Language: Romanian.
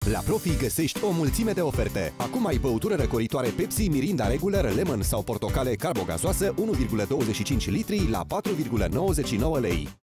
La Profi găsești o mulțime de oferte. Acum ai băutură răcoritoare Pepsi, Mirinda Regular, Lemon sau portocale carbogazoasă 1,25 litri la 4,99 lei.